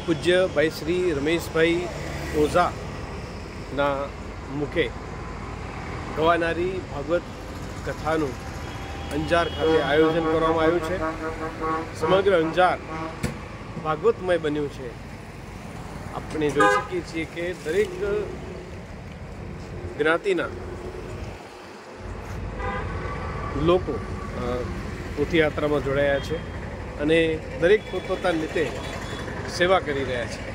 પૂજ્ય ભાઈ શ્રી રમેશભાઈ ઓઝાના મુખે ગવાનારી ભાગવત કથાનું અંજાર ખાતે આયોજન કરવામાં આવ્યું છે। સમગ્ર અંજાર ભાગવતમય બન્યું છે। આપણે જોઈ શકીએ છીએ કે દરેક જ્ઞાતિના લોકો પોથીયાત્રામાં જોડાયા છે અને દરેક પોતપોતાની રીતે સેવા કરી રહ્યા છે।